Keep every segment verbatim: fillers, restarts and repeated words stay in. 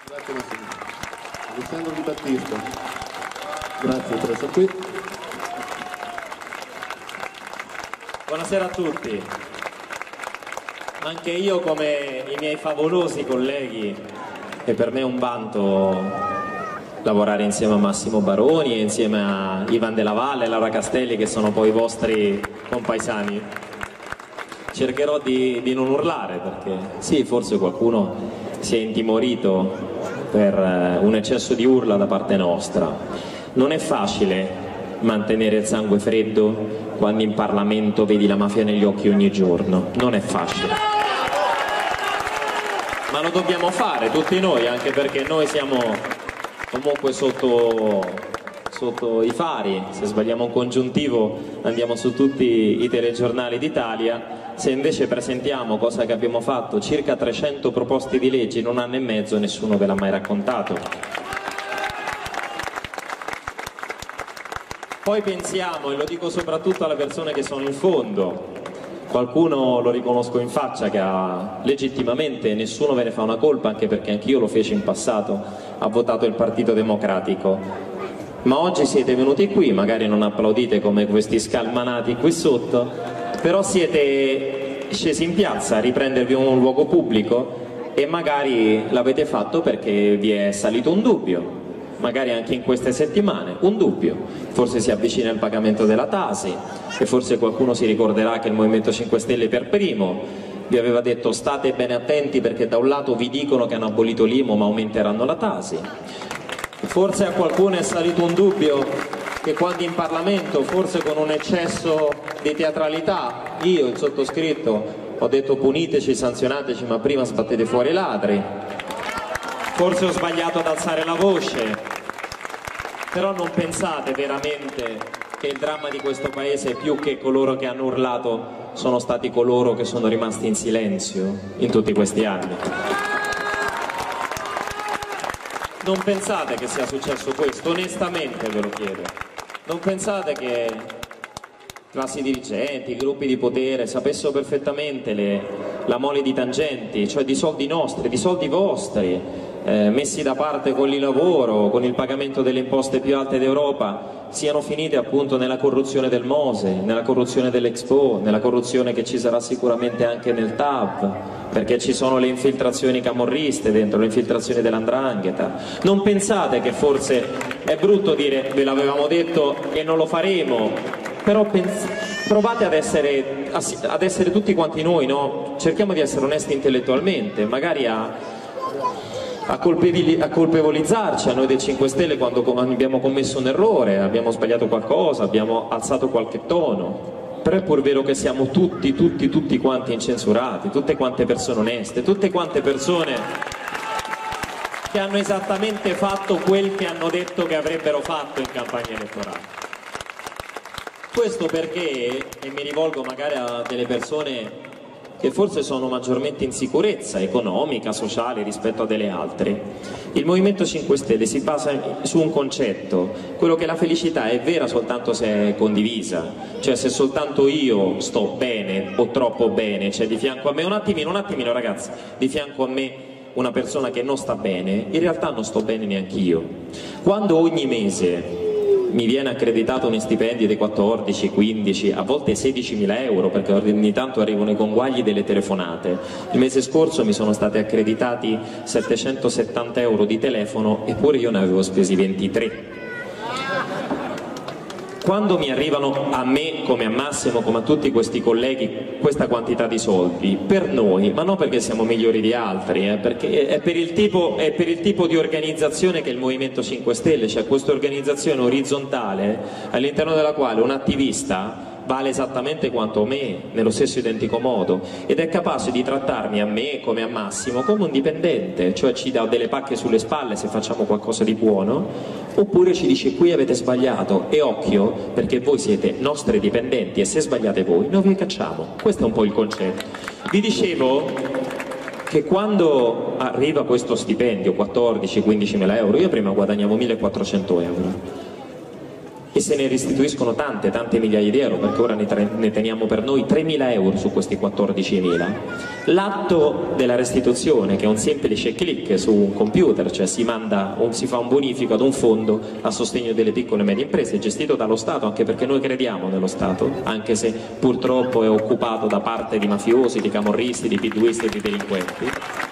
Grazie Massimo. Alessandro Di Battista, grazie per essere qui. Buonasera a tutti. Anche io, come i miei favolosi colleghi, e per me è un vanto lavorare insieme a Massimo Baroni e insieme a Ivan Della Valle e Laura Castelli, che sono poi i vostri compaesani. Cercherò di, di non urlare, perché sì, forse qualcuno si è intimorito per un eccesso di urla da parte nostra. Non è facile mantenere il sangue freddo quando in Parlamento vedi la mafia negli occhi ogni giorno. Non è facile. Ma lo dobbiamo fare tutti noi, anche perché noi siamo comunque sotto, sotto i fari. Se sbagliamo un congiuntivo andiamo su tutti i telegiornali d'Italia. Se invece presentiamo, cosa che abbiamo fatto, circa trecento proposte di legge in un anno e mezzo, nessuno ve l'ha mai raccontato. Poi pensiamo, e lo dico soprattutto alle persone che sono in fondo, qualcuno lo riconosco in faccia che ha legittimamente, nessuno ve ne fa una colpa, anche perché anch'io lo feci in passato, ha votato il Partito Democratico. Ma oggi siete venuti qui, magari non applaudite come questi scalmanati qui sotto, però siete scesi in piazza a riprendervi un luogo pubblico e magari l'avete fatto perché vi è salito un dubbio. Magari anche in queste settimane, un dubbio, forse si avvicina il pagamento della Tasi e forse qualcuno si ricorderà che il Movimento cinque Stelle per primo vi aveva detto state bene attenti perché da un lato vi dicono che hanno abolito l'I M U ma aumenteranno la Tasi, forse a qualcuno è salito un dubbio che quando in Parlamento, forse con un eccesso di teatralità, io, il sottoscritto, ho detto puniteci, sanzionateci, ma prima sbattete fuori i ladri. Forse ho sbagliato ad alzare la voce, però non pensate veramente che il dramma di questo paese, più che coloro che hanno urlato, sono stati coloro che sono rimasti in silenzio in tutti questi anni. Non pensate che sia successo questo, onestamente ve lo chiedo. Non pensate che classi dirigenti, gruppi di potere sapessero perfettamente le, la mole di tangenti, cioè di soldi nostri, di soldi vostri, eh, messi da parte con il lavoro, con il pagamento delle imposte più alte d'Europa, siano finite appunto nella corruzione del Mose, nella corruzione dell'Expo, nella corruzione che ci sarà sicuramente anche nel T A V, perché ci sono le infiltrazioni camorriste dentro, le infiltrazioni dell'Andrangheta. Non pensate che forse è brutto dire ve l'avevamo detto e non lo faremo, però provate ad essere, ad essere tutti quanti noi, no? Cerchiamo di essere onesti intellettualmente, magari a, a, a colpevolizzarci a noi dei cinque Stelle quando abbiamo commesso un errore, abbiamo sbagliato qualcosa, abbiamo alzato qualche tono. Però è pur vero che siamo tutti, tutti, tutti quanti incensurati, tutte quante persone oneste, tutte quante persone che hanno esattamente fatto quel che hanno detto che avrebbero fatto in campagna elettorale. Questo perché, e mi rivolgo magari a delle persone che forse sono maggiormente in sicurezza economica, sociale rispetto a delle altre, il Movimento cinque Stelle si basa su un concetto, quello che la felicità è vera soltanto se è condivisa, cioè se soltanto io sto bene o troppo bene, cioè di fianco a me, un attimino, un attimino ragazzi, di fianco a me una persona che non sta bene, in realtà non sto bene neanche io. Quando ogni mese mi viene accreditato un stipendio di quattordici, quindici, a volte sedicimila euro, perché ogni tanto arrivano i conguagli delle telefonate. Il mese scorso mi sono stati accreditati settecentosettanta euro di telefono, eppure io ne avevo spesi ventitré. Quando mi arrivano a me, come a Massimo, come a tutti questi colleghi, questa quantità di soldi, per noi, ma non perché siamo migliori di altri, eh, perché è per, il tipo, è per il tipo di organizzazione che è il Movimento cinque Stelle, cioè questa organizzazione orizzontale all'interno della quale un attivista vale esattamente quanto me, nello stesso identico modo, ed è capace di trattarmi a me come a Massimo come un dipendente, cioè ci dà delle pacche sulle spalle se facciamo qualcosa di buono, oppure ci dice qui avete sbagliato e occhio perché voi siete nostri dipendenti e se sbagliate voi noi vi cacciamo. Questo è un po' il concetto. Vi dicevo che quando arriva questo stipendio quattordici quindici mila euro, io prima guadagnavo millequattrocento euro, e se ne restituiscono tante, tante migliaia di euro, perché ora ne, ne teniamo per noi tremila euro su questi quattordicimila. L'atto della restituzione, che è un semplice click su un computer, cioè si, manda, si fa un bonifico ad un fondo a sostegno delle piccole e medie imprese, gestito dallo Stato, anche perché noi crediamo nello Stato, anche se purtroppo è occupato da parte di mafiosi, di camorristi, di piduisti e di delinquenti.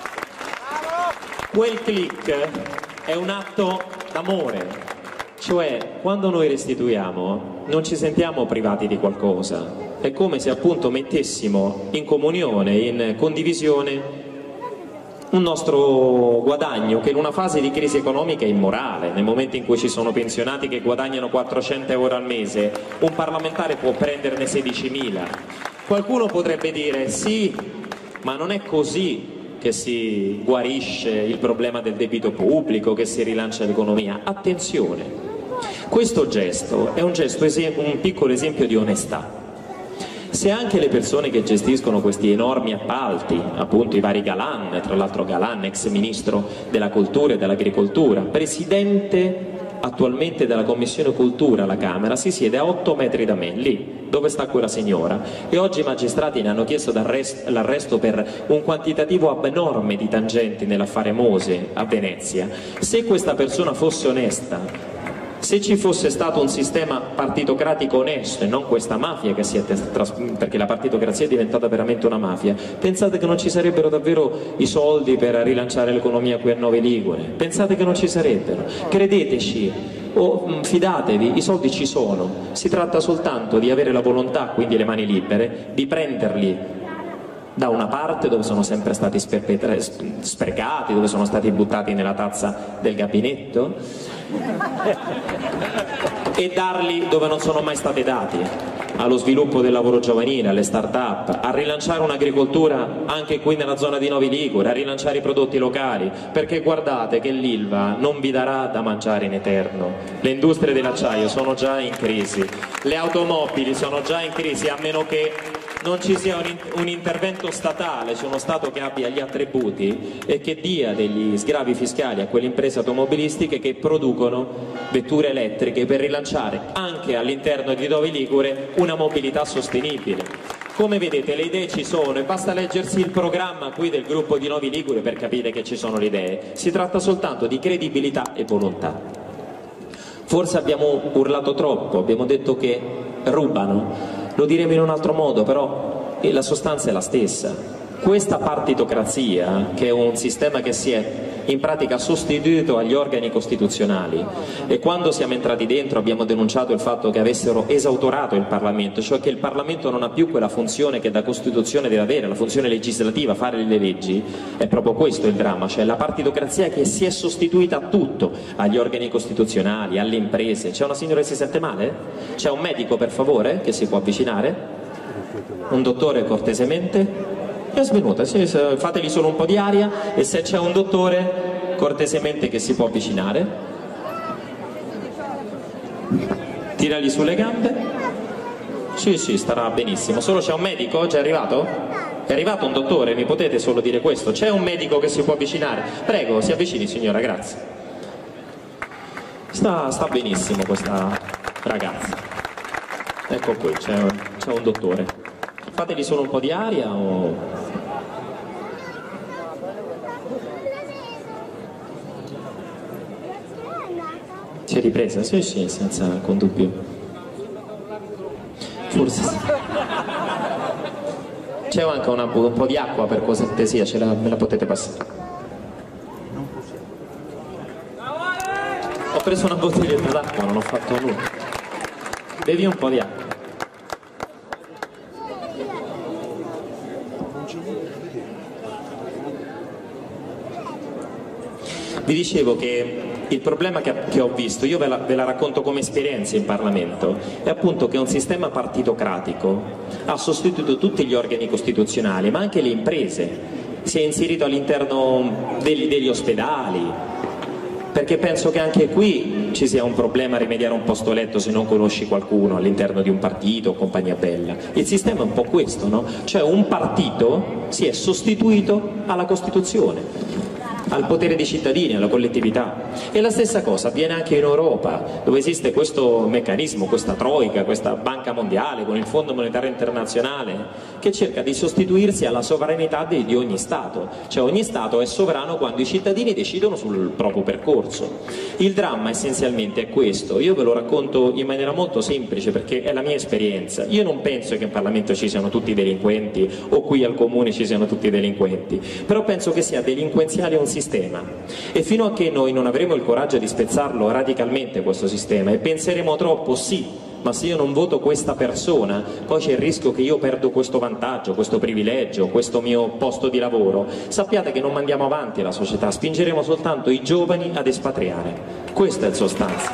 Quel click è un atto d'amore. Cioè, quando noi restituiamo non ci sentiamo privati di qualcosa, è come se appunto mettessimo in comunione, in condivisione un nostro guadagno che in una fase di crisi economica è immorale. Nel momento in cui ci sono pensionati che guadagnano quattrocento euro al mese, un parlamentare può prenderne sedicimila. Qualcuno potrebbe dire sì, ma non è così che si guarisce il problema del debito pubblico, che si rilancia l'economia. Attenzione, questo gesto è un gesto, un piccolo esempio di onestà. Se anche le persone che gestiscono questi enormi appalti, appunto i vari Galan, tra l'altro Galan, ex ministro della cultura e dell'agricoltura, presidente attualmente della Commissione Cultura alla Camera, si siede a otto metri da me, lì dove sta quella signora, e oggi i magistrati ne hanno chiesto l'arresto per un quantitativo abnorme di tangenti nell'affare Mose a Venezia. Se questa persona fosse onesta, se ci fosse stato un sistema partitocratico onesto e non questa mafia che si è perché la partitocrazia è diventata veramente una mafia, pensate che non ci sarebbero davvero i soldi per rilanciare l'economia qui a Novi Ligure? Pensate che non ci sarebbero? Credeteci o fidatevi, i soldi ci sono, si tratta soltanto di avere la volontà, quindi le mani libere, di prenderli da una parte dove sono sempre stati sprecati, dove sono stati buttati nella tazza del gabinetto, e darli dove non sono mai stati dati, allo sviluppo del lavoro giovanile, alle start-up, a rilanciare un'agricoltura anche qui nella zona di Novi Ligure, a rilanciare i prodotti locali, perché guardate che l'Ilva non vi darà da mangiare in eterno. Le industrie dell'acciaio sono già in crisi, le automobili sono già in crisi, a meno che non ci sia un, un intervento statale, c'è uno Stato che abbia gli attributi e che dia degli sgravi fiscali a quelle imprese automobilistiche che producono vetture elettriche per rilanciare anche all'interno di Novi Ligure una mobilità sostenibile. Come vedete le idee ci sono e basta leggersi il programma qui del gruppo di Novi Ligure per capire che ci sono le idee. Si tratta soltanto di credibilità e volontà. Forse abbiamo urlato troppo, abbiamo detto che rubano. Lo diremo in un altro modo, però la sostanza è la stessa. Questa partitocrazia, che è un sistema che si è in pratica sostituito agli organi costituzionali, e quando siamo entrati dentro abbiamo denunciato il fatto che avessero esautorato il Parlamento, cioè che il Parlamento non ha più quella funzione che da Costituzione deve avere, la funzione legislativa, fare le leggi. È proprio questo il dramma, cioè la partitocrazia che si è sostituita a tutto, agli organi costituzionali, alle imprese. C'è una signora che si sente male? C'è un medico per favore che si può avvicinare? Un dottore cortesemente? È svenuta, fatevi solo un po' di aria, e se c'è un dottore cortesemente che si può avvicinare, tirali sulle gambe. Sì, sì, starà benissimo. Solo c'è un medico? Già è arrivato? È arrivato un dottore, mi potete solo dire questo? C'è un medico che si può avvicinare? Prego, si avvicini signora, grazie. Sta, sta benissimo questa ragazza. Ecco qui, c'è un dottore. Fategli solo un po' di aria o... Si è ripresa? Sì, sì, senza alcun dubbio. Forse sì. C'è anche una, un po' di acqua per cortesia, ce la, me la potete passare. Ho preso una bottiglietta d'acqua, non ho fatto nulla. Bevi un po' di acqua. Vi dicevo che il problema che, che ho visto, io ve la, ve la racconto come esperienza in Parlamento, è appunto che un sistema partitocratico ha sostituito tutti gli organi costituzionali, ma anche le imprese, si è inserito all'interno degli, degli ospedali, perché penso che anche qui ci sia un problema a rimediare un posto letto se non conosci qualcuno all'interno di un partito o compagnia bella. Il sistema è un po' questo, no? Cioè un partito si è sostituito alla Costituzione. al potere dei cittadini, alla collettività. E la stessa cosa avviene anche in Europa, dove esiste questo meccanismo, questa troica, questa banca mondiale con il Fondo Monetario Internazionale, che cerca di sostituirsi alla sovranità di, di ogni Stato. Cioè ogni Stato è sovrano quando i cittadini decidono sul proprio percorso. Il dramma essenzialmente è questo, io ve lo racconto in maniera molto semplice perché è la mia esperienza. Io non penso che in Parlamento ci siano tutti delinquenti o qui al Comune ci siano tutti delinquenti, però penso che sia delinquenziale un sistema, e fino a che noi non avremo il coraggio di spezzarlo radicalmente questo sistema e penseremo troppo sì, ma se io non voto questa persona poi c'è il rischio che io perdo questo vantaggio, questo privilegio, questo mio posto di lavoro, sappiate che non mandiamo avanti la società, spingeremo soltanto i giovani ad espatriare. Questo è il sostanza.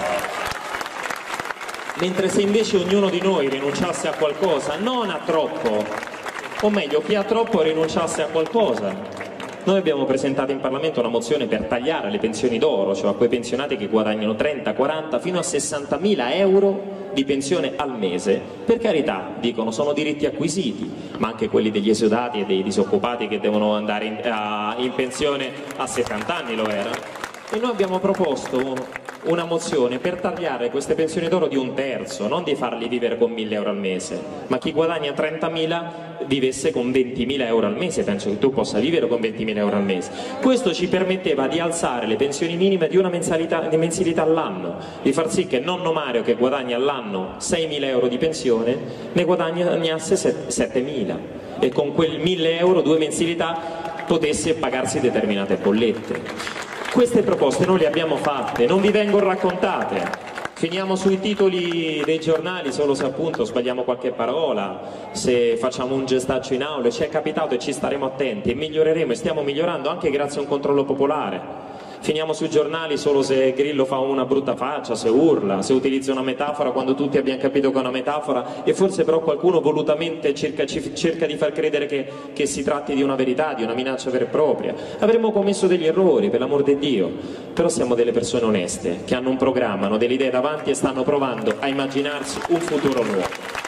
Mentre se invece ognuno di noi rinunciasse a qualcosa, non a troppo, o meglio chi ha troppo rinunciasse a qualcosa. Noi abbiamo presentato in Parlamento una mozione per tagliare le pensioni d'oro, cioè a quei pensionati che guadagnano trenta, quaranta fino a sessantamila euro di pensione al mese. Per carità, dicono, sono diritti acquisiti, ma anche quelli degli esodati e dei disoccupati che devono andare in, a, in pensione a settanta anni lo era. E noi abbiamo proposto una mozione per tagliare queste pensioni d'oro di un terzo, non di farli vivere con mille euro al mese, ma chi guadagna trentamila vivesse con ventimila euro al mese. Penso che tu possa vivere con ventimila euro al mese. Questo ci permetteva di alzare le pensioni minime di una mensilità, di mensilità all'anno, di far sì che nonno Mario, che guadagna all'anno seimila euro di pensione, ne guadagnasse settemila, e con quel mille euro, due mensilità, potesse pagarsi determinate bollette. Queste proposte noi le abbiamo fatte, non vi vengono raccontate. Finiamo sui titoli dei giornali solo se appunto sbagliamo qualche parola, se facciamo un gestaccio in aula. Ci è capitato e ci staremo attenti e miglioreremo, e stiamo migliorando anche grazie a un controllo popolare. Finiamo sui giornali solo se Grillo fa una brutta faccia, se urla, se utilizza una metafora quando tutti abbiamo capito che è una metafora, e forse però qualcuno volutamente cerca, cerca di far credere che, che si tratti di una verità, di una minaccia vera e propria. Avremmo commesso degli errori, per l'amor di Dio, però siamo delle persone oneste, che hanno un programma, hanno delle idee davanti e stanno provando a immaginarsi un futuro nuovo.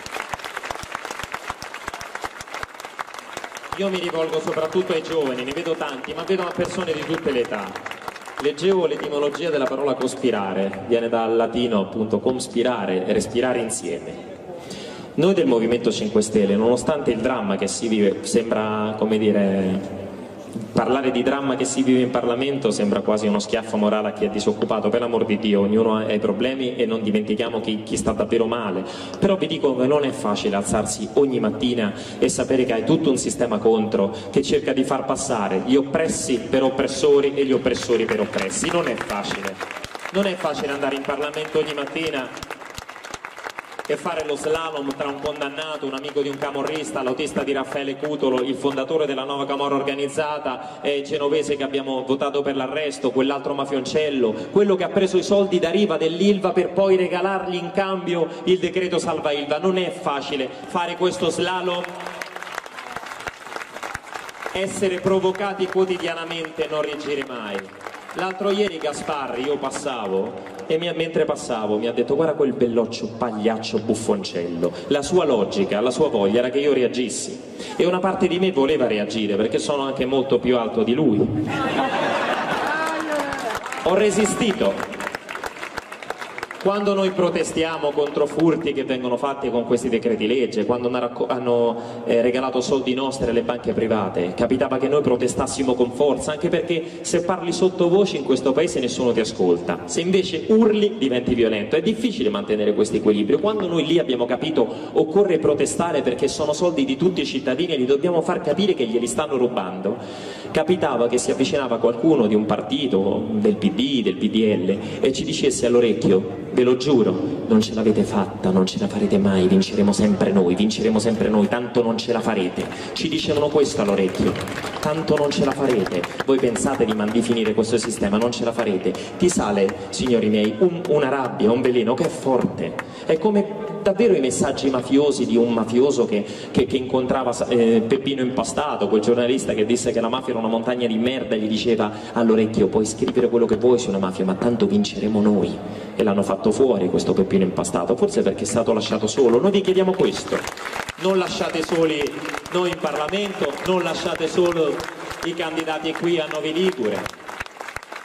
Io mi rivolgo soprattutto ai giovani, ne vedo tanti, ma vedo persone di tutte le età. Leggevo l'etimologia della parola cospirare, viene dal latino appunto conspirare, respirare insieme. Noi del Movimento cinque Stelle, nonostante il dramma che si vive, sembra, come dire, parlare di dramma che si vive in Parlamento sembra quasi uno schiaffo morale a chi è disoccupato. Per l'amor di Dio, ognuno ha i problemi e non dimentichiamo chi, chi sta davvero male, però vi dico che non è facile alzarsi ogni mattina e sapere che hai tutto un sistema contro che cerca di far passare gli oppressi per oppressori e gli oppressori per oppressi. Non è facile, non è facile andare in Parlamento ogni mattina e fare lo slalom tra un condannato, un amico di un camorrista, l'autista di Raffaele Cutolo, il fondatore della nuova camorra organizzata, eh, genovese che abbiamo votato per l'arresto, quell'altro mafioncello, quello che ha preso i soldi da Riva dell'Ilva per poi regalargli in cambio il decreto salva Ilva. Non è facile fare questo slalom, essere provocati quotidianamente e non reagire mai. L'altro ieri Gasparri, io passavo e mi, mentre passavo mi ha detto: guarda quel belloccio pagliaccio buffoncello. La sua logica, la sua voglia era che io reagissi, e una parte di me voleva reagire perché sono anche molto più alto di lui. Ho resistito. Quando noi protestiamo contro furti che vengono fatti con questi decreti legge, quando hanno eh, regalato soldi nostri alle banche private, capitava che noi protestassimo con forza, anche perché se parli sottovoce in questo paese nessuno ti ascolta, se invece urli diventi violento. È difficile mantenere questo equilibrio. Quando noi lì abbiamo capito occorre protestare perché sono soldi di tutti i cittadini e li dobbiamo far capire che glieli stanno rubando, capitava che si avvicinava qualcuno di un partito, del P D, del P D L, e ci dicesse all'orecchio: ve lo giuro, non ce l'avete fatta, non ce la farete mai, vinceremo sempre noi, vinceremo sempre noi, tanto non ce la farete. Ci dicevano questo all'orecchio: tanto non ce la farete, voi pensate di, di finire questo sistema, non ce la farete. Ti sale, signori miei, un, una rabbia, un veleno che è forte. È come davvero i messaggi mafiosi di un mafioso che, che, che incontrava eh, Peppino Impastato, quel giornalista che disse che la mafia era una montagna di merda, e gli diceva all'orecchio: puoi scrivere quello che vuoi su una mafia, ma tanto vinceremo noi. E l'hanno fatto fuori questo Peppino Impastato, forse perché è stato lasciato solo. Noi vi chiediamo questo: non lasciate soli noi in Parlamento, non lasciate solo i candidati qui a Novi Ligure,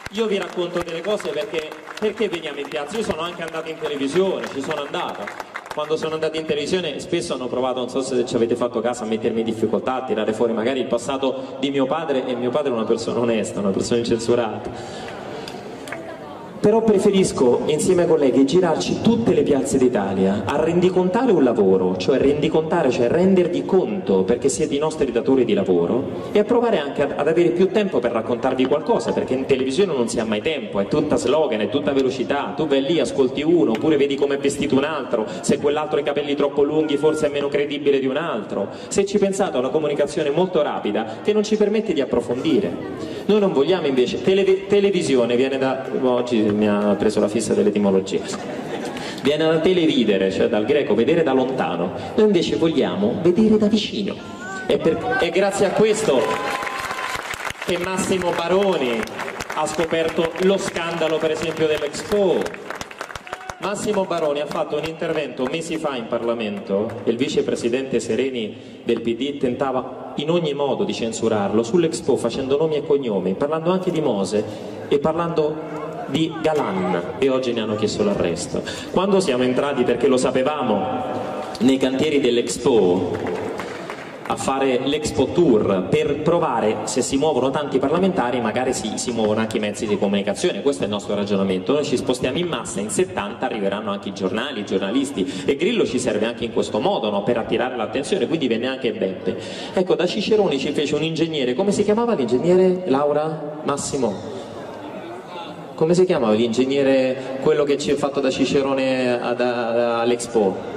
io vi racconto delle cose perché, perché veniamo in piazza. Io sono anche andato in televisione, ci sono andato. Quando sono andato in televisione spesso hanno provato, non so se ci avete fatto caso, a mettermi in difficoltà, a tirare fuori magari il passato di mio padre, e mio padre è una persona onesta, una persona incensurata. Però preferisco, insieme ai colleghi, girarci tutte le piazze d'Italia a rendicontare un lavoro, cioè rendicontare, cioè rendervi conto perché siete i nostri datori di lavoro, e a provare anche ad avere più tempo per raccontarvi qualcosa, perché in televisione non si ha mai tempo, è tutta slogan, è tutta velocità, tu vai lì, ascolti uno, oppure vedi come è vestito un altro, se quell'altro ha i capelli troppo lunghi forse è meno credibile di un altro. Se ci pensate, è una comunicazione molto rapida che non ci permette di approfondire. Noi non vogliamo invece, tele, televisione viene da, oggi mi ha preso la fissa dell'etimologia, viene da televidere, cioè dal greco vedere da lontano. Noi invece vogliamo vedere da vicino, e per, è grazie a questo che Massimo Baroni ha scoperto lo scandalo, per esempio, dell'Expo. Massimo Baroni ha fatto un intervento mesi fa in Parlamento, e il vicepresidente Sereni del P D tentava in ogni modo di censurarlo, sull'Expo, facendo nomi e cognomi, parlando anche di Mose e parlando di Galan, e oggi ne hanno chiesto l'arresto. Quando siamo entrati, perché lo sapevamo, nei cantieri dell'Expo a fare l'Expo Tour per provare, se si muovono tanti parlamentari magari si, si muovono anche i mezzi di comunicazione, questo è il nostro ragionamento. Noi ci spostiamo in massa, in settanta arriveranno anche i giornali, i giornalisti, e Grillo ci serve anche in questo modo, no? Per attirare l'attenzione, quindi venne anche Beppe. Ecco, da Cicerone ci fece un ingegnere, come si chiamava l'ingegnere, Laura? Massimo? Come si chiamava l'ingegnere, quello che ci ha fatto da Cicerone all'Expo?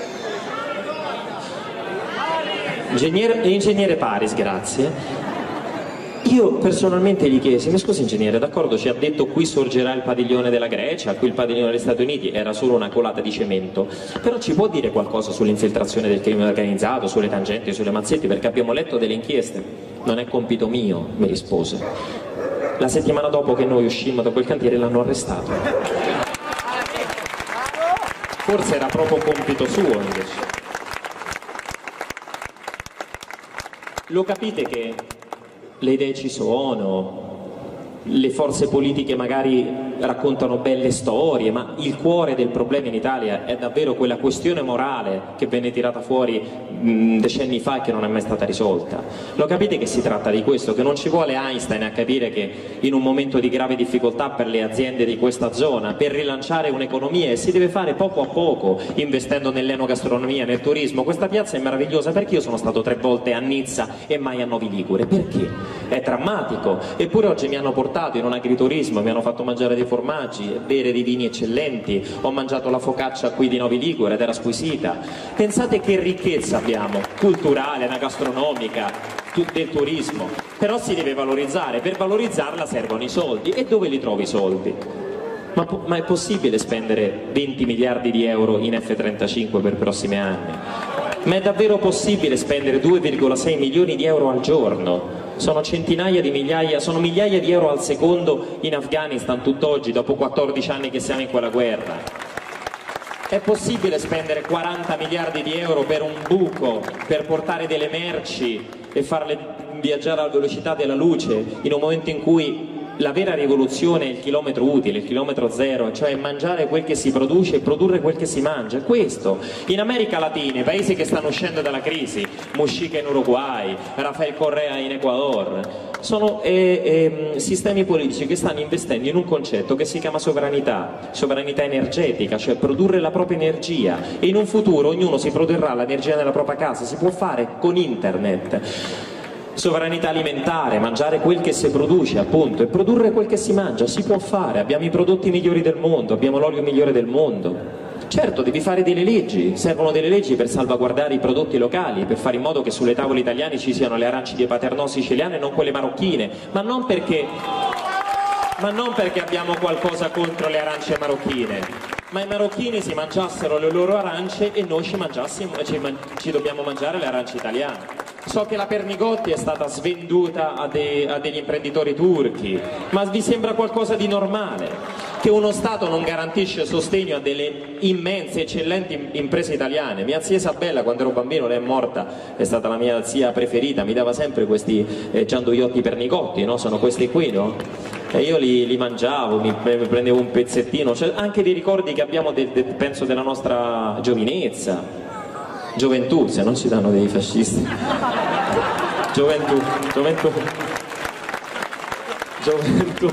Ingegnere, ingegnere Paris, grazie. Io personalmente gli chiesi: mi scusi ingegnere, d'accordo, ci ha detto qui sorgerà il padiglione della Grecia, qui il padiglione degli Stati Uniti, era solo una colata di cemento, però ci può dire qualcosa sull'infiltrazione del crimine organizzato, sulle tangenti, sulle mazzetti, perché abbiamo letto delle inchieste. Non è compito mio, mi rispose. La settimana dopo che noi uscimmo da quel cantiere l'hanno arrestato. Forse era proprio compito suo invece. Lo capite che le idee ci sono, le forze politiche magari raccontano belle storie, ma il cuore del problema in Italia è davvero quella questione morale che venne tirata fuori mh, decenni fa e che non è mai stata risolta. Lo capite che si tratta di questo, che non ci vuole Einstein a capire che in un momento di grave difficoltà per le aziende di questa zona, per rilanciare un'economia, si deve fare poco a poco, investendo nell'enogastronomia, nel turismo. Questa piazza è meravigliosa, perché io sono stato tre volte a Nizza e mai a Novi Ligure, perché? È drammatico, eppure oggi mi hanno portato in un agriturismo, mi hanno fatto mangiare dei formaggi, bere dei vini eccellenti, ho mangiato la focaccia qui di Novi Ligure ed era squisita. Pensate che ricchezza abbiamo, culturale, gastronomica, del turismo, però si deve valorizzare, per valorizzarla servono i soldi, e dove li trovi i soldi? Ma, ma è possibile spendere venti miliardi di euro in F trentacinque per i prossimi anni? Ma è davvero possibile spendere due virgola sei milioni di euro al giorno? Sono centinaia di migliaia, sono migliaia di euro al secondo in Afghanistan tutt'oggi, dopo quattordici anni che siamo in quella guerra. È possibile spendere quaranta miliardi di euro per un buco, per portare delle merci e farle viaggiare alla velocità della luce, in un momento in cui la vera rivoluzione è il chilometro utile, il chilometro zero, cioè mangiare quel che si produce e produrre quel che si mangia. Questo. In America Latina, i paesi che stanno uscendo dalla crisi, Muxica in Uruguay, Rafael Correa in Ecuador, sono eh, eh, sistemi politici che stanno investendo in un concetto che si chiama sovranità, sovranità energetica, cioè produrre la propria energia, e in un futuro ognuno si produrrà l'energia nella propria casa, si può fare con internet. Sovranità alimentare, mangiare quel che si produce appunto e produrre quel che si mangia, si può fare, abbiamo i prodotti migliori del mondo, abbiamo l'olio migliore del mondo. Certo, devi fare delle leggi, servono delle leggi per salvaguardare i prodotti locali, per fare in modo che sulle tavole italiane ci siano le arance di Paternò siciliane e non quelle marocchine, ma non perché, ma non perché abbiamo qualcosa contro le arance marocchine, ma i marocchini si mangiassero le loro arance e noi ci, mangiassimo, ci, man ci dobbiamo mangiare le arance italiane. So che la Pernigotti è stata svenduta a, de a degli imprenditori turchi, ma vi sembra qualcosa di normale? Che uno Stato non garantisce sostegno a delle immense, eccellenti imprese italiane? Mia zia Isabella, quando ero bambino, lei è morta, è stata la mia zia preferita, mi dava sempre questi eh, gianduiotti Pernigotti, no? Sono questi qui, no? e io li, li mangiavo, mi prendevo un pezzettino, cioè anche dei ricordi che abbiamo, de, de, penso, della nostra giovinezza, gioventù, se non ci danno dei fascisti, gioventù, gioventù, gioventù.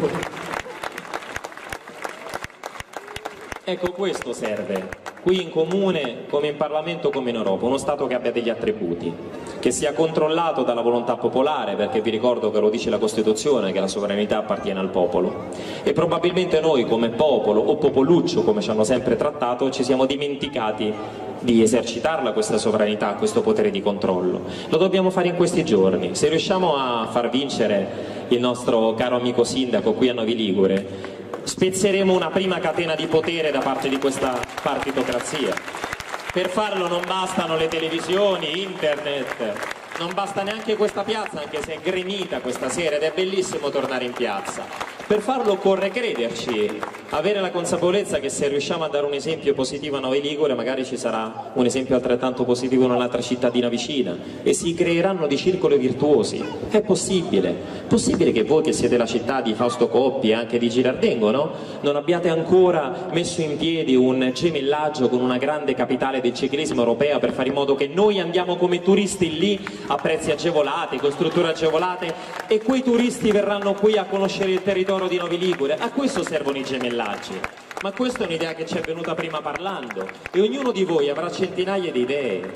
Ecco, questo serve. Qui in Comune, come in Parlamento, come in Europa, uno Stato che abbia degli attributi, che sia controllato dalla volontà popolare, perché vi ricordo che lo dice la Costituzione, che la sovranità appartiene al popolo, e probabilmente noi come popolo, o popoluccio come ci hanno sempre trattato, ci siamo dimenticati di esercitarla questa sovranità, questo potere di controllo. Lo dobbiamo fare in questi giorni. Se riusciamo a far vincere il nostro caro amico sindaco qui a Novi Ligure, spezzeremo una prima catena di potere da parte di questa partitocrazia. Per farlo non bastano le televisioni, internet, non basta neanche questa piazza, anche se è gremita questa sera ed è bellissimo tornare in piazza. Per farlo occorre crederci, avere la consapevolezza che se riusciamo a dare un esempio positivo a Novi Ligure, magari ci sarà un esempio altrettanto positivo in un'altra cittadina vicina e si creeranno dei circoli virtuosi. È possibile, possibile che voi che siete la città di Fausto Coppi e anche di Girardengo, no? Non abbiate ancora messo in piedi un gemellaggio con una grande capitale del ciclismo europea per fare in modo che noi andiamo come turisti lì a prezzi agevolati, con strutture agevolate, e quei turisti verranno qui a conoscere il territorio di Novi Ligure. A questo servono i gemellaggi, ma questa è un'idea che ci è venuta prima parlando e ognuno di voi avrà centinaia di idee.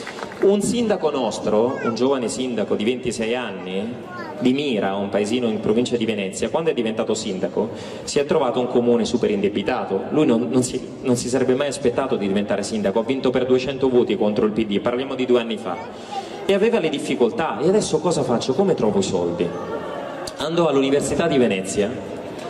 Un sindaco nostro, un giovane sindaco di ventisei anni di Mira, un paesino in provincia di Venezia, quando è diventato sindaco si è trovato un comune super indebitato. Lui non, non, si, non si sarebbe mai aspettato di diventare sindaco, ha vinto per duecento voti contro il P D, parliamo di due anni fa, e aveva le difficoltà. E adesso cosa faccio? Come trovo i soldi? Andò all'Università di Venezia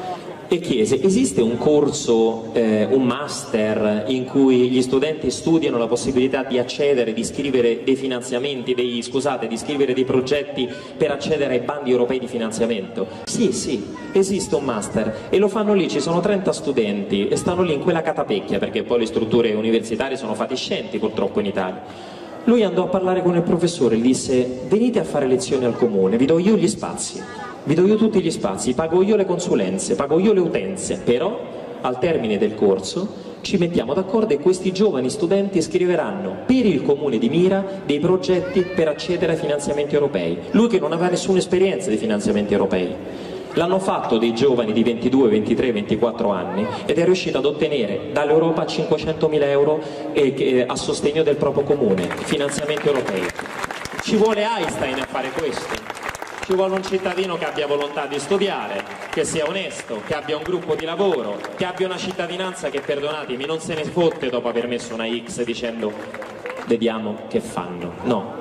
e chiese: esiste un corso, eh, un master in cui gli studenti studiano la possibilità di accedere, di scrivere dei finanziamenti, dei, scusate, di scrivere dei progetti per accedere ai bandi europei di finanziamento? Sì, sì, esiste un master e lo fanno lì, ci sono trenta studenti e stanno lì in quella catapecchia, perché poi le strutture universitarie sono fatiscenti purtroppo in Italia. Lui andò a parlare con il professore e gli disse: venite a fare lezioni al comune, vi do io gli spazi. Vi do io tutti gli spazi, pago io le consulenze, pago io le utenze, però al termine del corso ci mettiamo d'accordo e questi giovani studenti scriveranno per il comune di Mira dei progetti per accedere ai finanziamenti europei. Lui che non aveva nessuna esperienza di finanziamenti europei. L'hanno fatto dei giovani di ventidue, ventitré, ventiquattro anni ed è riuscito ad ottenere dall'Europa cinquecentomila euro e, e, a sostegno del proprio comune, finanziamenti europei. Ci vuole Einstein a fare questo. Ci vuole un cittadino che abbia volontà di studiare, che sia onesto, che abbia un gruppo di lavoro, che abbia una cittadinanza che, perdonatemi, non se ne fotte dopo aver messo una X dicendo vediamo che fanno. No.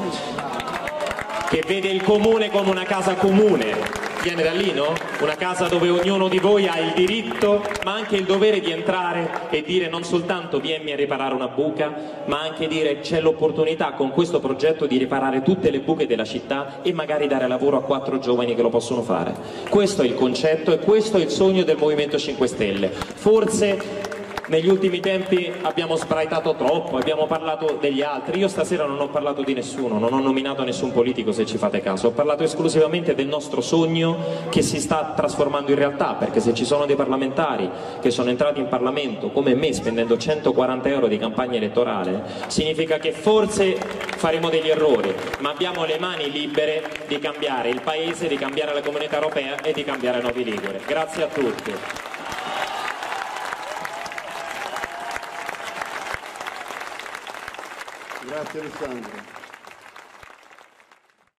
Che vede il comune come una casa comune. Viene da lì, no? Una casa dove ognuno di voi ha il diritto, ma anche il dovere di entrare e dire non soltanto vienmi a riparare una buca, ma anche dire c'è l'opportunità con questo progetto di riparare tutte le buche della città e magari dare lavoro a quattro giovani che lo possono fare. Questo è il concetto e questo è il sogno del Movimento cinque Stelle. Forse negli ultimi tempi abbiamo sbraitato troppo, abbiamo parlato degli altri. Io stasera non ho parlato di nessuno, non ho nominato nessun politico, se ci fate caso. Ho parlato esclusivamente del nostro sogno che si sta trasformando in realtà, perché se ci sono dei parlamentari che sono entrati in Parlamento come me spendendo centoquaranta euro di campagna elettorale, significa che forse faremo degli errori, ma abbiamo le mani libere di cambiare il Paese, di cambiare la Comunità Europea e di cambiare Novi Ligure. Grazie a tutti. Grazie Alessandro.